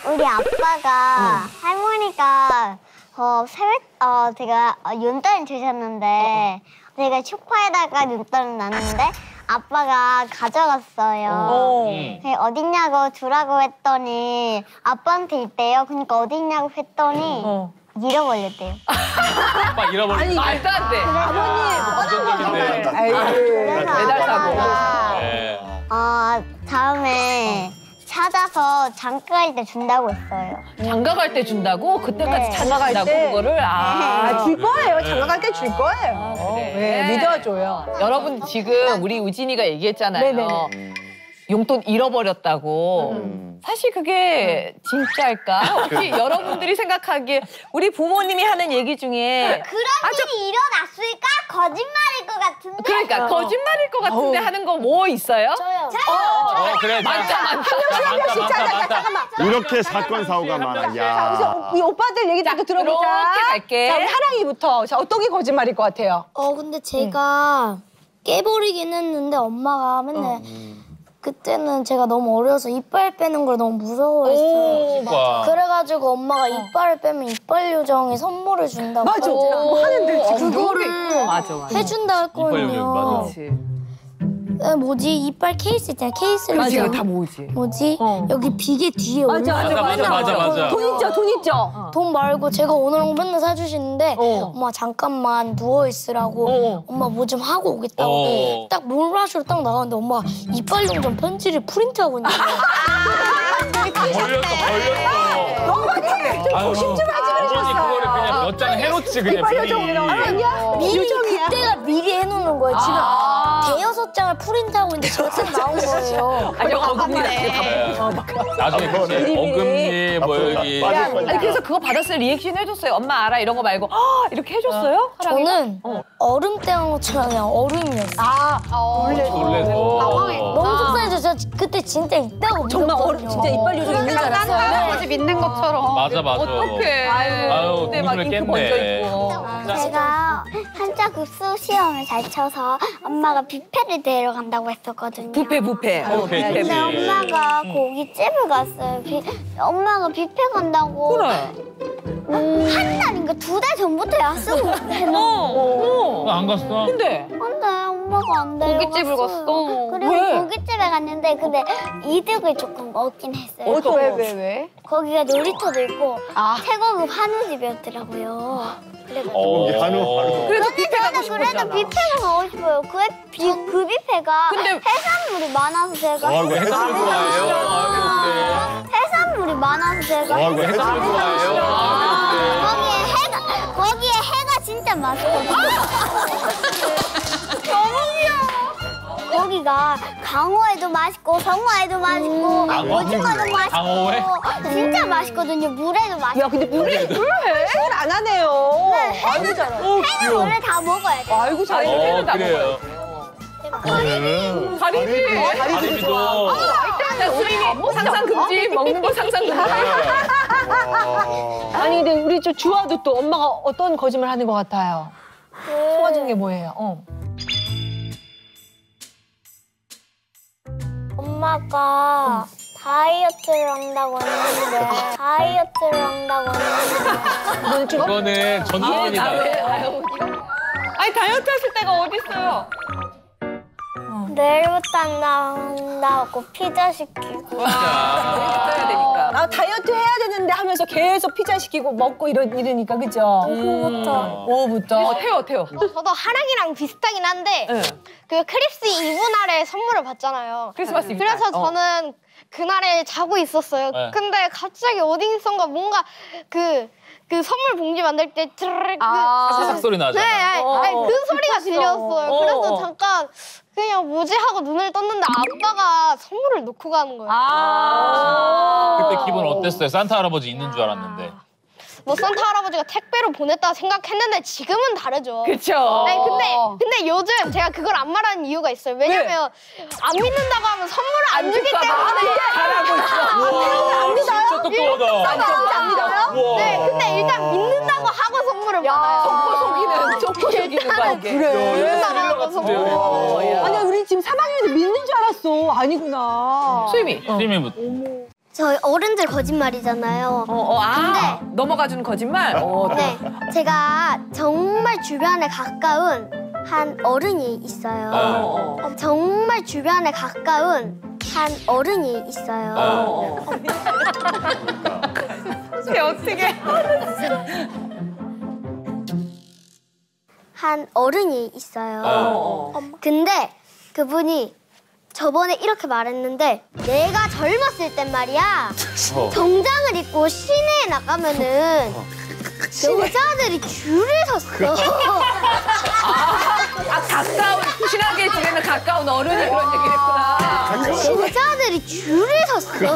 우리 아빠가 할머니가 제가 윤달을 주셨는데 제가 쇼파에다가 윤달을 놨는데 아빠가 가져갔어요. 어딨냐고 주라고 했더니 아빠한테 있대요. 그러니까 어딨냐고 했더니 잃어버렸대요. 아빠 잃어버린 말도 안 돼. 아버님 그래서 배달사고. 아빠가 다음에 찾아서 장가 갈 때 준다고 했어요. 장가 갈 때 준다고? 그때까지 장가 간다고 그거를? 줄 거예요. 장가 갈 때 줄 거예요. 그래. 네, 믿어줘요. 여러분 지금 우리 우진이가 얘기했잖아요. 네네네. 용돈 잃어버렸다고. 사실 그게 진짜일까? 혹시 여러분들이 생각하기에 우리 부모님이 하는 얘기 중에 그런 일이 일어났을까? 거짓말일 것 같은데? 그러니까 거짓말일 것 같은데 하는 거 뭐 있어요? 저요. 그래. 많다. 잠깐만. 이렇게 사건 사고가 많아. 야. 그래서 이 오빠들 얘기 다 들어보자. 이렇게 갈게. 자, 우리 하랑이부터. 자, 어떤 게 거짓말일 것 같아요? 근데 제가 깨버리긴 했는데 엄마가 맨날 그때는 제가 너무 어려서 이빨 빼는 걸 너무 무서워했어요. 그래가지고 엄마가 이빨을 빼면 이빨 요정이 선물을 준다고. 맞아. 하는데 지금. 그거를 맞아. 해준다 했거든요. 그렇지. 뭐지? 이빨 케이스 있잖아. 케이스를 맞아. 주면 다 뭐지? 뭐지? 여기 비계 뒤에 맞아. 맞아. 돈 있죠? 돈 말고 제가 오는 거 맨날 사주시는데 엄마 잠깐만 누워있으라고 엄마 뭐 좀 하고 오겠다고 딱 물마시러 딱 나가는데 엄마 이빨 용전 편지를 프린트하고 있는 거예요. 걸렸어. 어머니! 조심 좀 하지 아버님 그거를 그냥 몇 장 해놓지 그냥 이빨 요정이라고. 아니야? 미리 요정이야. 그때가 미리 해놓는 거예요. 지금 대여섯 장을 프린트하고 있는데 저렇게 나온 거예요. 아니 어금니 나중에 그치. 어금니 뭐 여기. 아니 그래서 그거 받았을 때 리액션 해줬어요. 엄마 알아 이런 거 말고 이렇게 해줬어요? 저는 얼음 떼한 것처럼 그냥 얼음이었어요. 놀래서. 너무 속상해서 저 그때 진짜 있다고 정말 믿었거든요. 진짜 이빨 요정 있는 줄 알았어요. 할아버지 믿는 것처럼. 맞아. 어떡해. 아유, 근데 막 눈물을 잉크 번져 깼네. 있고. 제가 한자급수 시험을 잘 쳐서 엄마가 뷔페를 데려간다고 했었거든요. 부패. 근데 엄마가 고깃집을 갔어요. 엄마가 뷔페 간다고 그래. 한 달인가 2달 전부터 약속을 해놓은 안 갔어? 근데 근데 엄마가 안 데려갔어요. 고깃집을 갔어. 그리고 왜? 고깃집에 갔는데 근데 이득을 조금 얻긴 했어요. 왜? 거기가 놀이터도 있고 최고급 한우집이었더라고요. 거기 한우. 그래도 뷔페 가고 저는 그래도 싶었잖아. 뷔페가 가고 싶어요. 그 뷔페가 근데- 해산물이 많아서 제가 아이고, 해산물 좋아해요? 아이고, 해산물이 많아서 제가 아이고, 해산물 좋아해요? 거기에 해가 진짜 맛있거든요. 너무 귀여워. 거기가 강어에도 맛있고 성어에도 맛있고 오징어도 맛있고 강어회? 진짜 맛있거든요. 물에도 맛있고. 야, 근데 물을 술 안 하네요. 아이고 잘해. 해는 원래 다 먹어야 돼. 아이고 잘해. 그래요. 가리비도. 우리 상상 금지 먹는 거 상상 금지. 아니 근데 우리 저 주아도 또 엄마가 어떤 거짓말 하는 것 같아요? 소화진 게 뭐예요? 엄마가 다이어트를 한다고 했는데 그거는 전문이다. 아니 다이어트 하실 때가 어디 있어요? 내일부터 한다고 피자 시키고 해야 되니까. 아 다이어트 해야 되는데 하면서 계속 피자 시키고 먹고 이러니까 그죠? 오후부터. 태워. 저도 하랑이랑 비슷하긴 한데 그 크립스 이브 날에 선물을 받잖아요. 크리스마스 이브 그래서 날. 저는 그날에 자고 있었어요. 네. 근데 갑자기 어딘가 뭔가 그 선물 봉지 만들 때 드르륵 사삭 소리 네, 나잖아. 아니, 그 소리가 들렸어요. 그래서 잠깐 그냥 뭐지 하고 눈을 떴는데 아빠가 선물을 놓고 가는 거예요. 그때 기분 어땠어요? 산타 할아버지 있는 줄 알았는데. 뭐 산타 할아버지가 택배로 보냈다 생각했는데 지금은 다르죠. 그쵸. 아니 근데 요즘 제가 그걸 안 말하는 이유가 있어요. 왜냐면 안 믿는다고 하면 선물을 안 주기 때문에. 잘하고 있어. 안 믿어요? 진짜 똑똑하다. 안 믿어요? 네, 근데 일단 믿는다고 하고 선물을 받아요. 속고 속이는 거야 이게. 믿는다고 하고 선물을 받아요. 아니 우리 지금 3학년인데 믿는 줄 알았어. 아니구나. 수임이. 스님이부터. 저희 어른들 거짓말이잖아요. 넘어가주는 거짓말? 네, 제가 정말 주변에 가까운 한 어른이 있어요. 정말 주변에 가까운 한 어른이 있어요. 어떻게? 한 어른이 있어요. 근데 그분이 저번에 이렇게 말했는데 내가 젊었을 땐 말이야 정장을 입고 시내에 나가면은 여자들이 줄을 섰어. 가까운 친하게 지내는 가까운 어른이 그런 얘기를 했구나. 여자들이 줄을 섰어.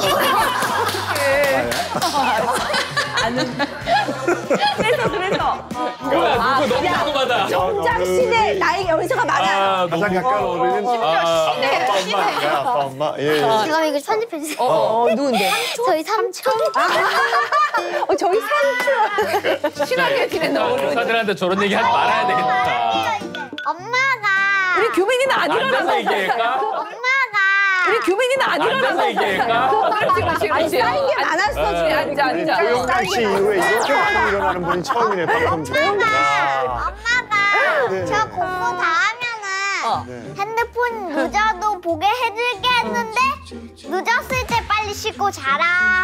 그래서. 뭐야 누구 너무 궁금하다. 정장 시대 나이 연세가 많아요. 가장 가까운 어른은 아빠 엄마. 예. 제가 이걸 편집해 주세요. 누군데? 저희 삼촌. 저희 삼촌. 친하게 지내는 어른. 여사들한테 저런 얘기 하지 말아야 되겠다. 엄마가 우리 규민이는 안 앉아서 일어나서. 얘기할까? 우리 규민이는 안 앉아서 일어나서. 얘기할까? 그렇지. 쌓인 게 많았어. 그렇지, 앉아. 조영남 씨 이후에 이렇게 많이 일어나는 분이 처음이네, 박범주. 엄마가 네. 저 공부 다 하면은 핸드폰 늦어도 보게 해줄게 했는데 늦었을 때 빨리 씻고 자라.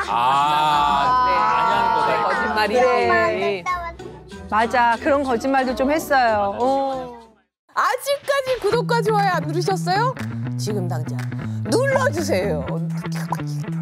많이 하는 거다. 거짓말이지. 맞아. 그런 거짓말도 좀 했어요. 아직까지 구독과 좋아요 안 누르셨어요? 지금 당장 눌러주세요.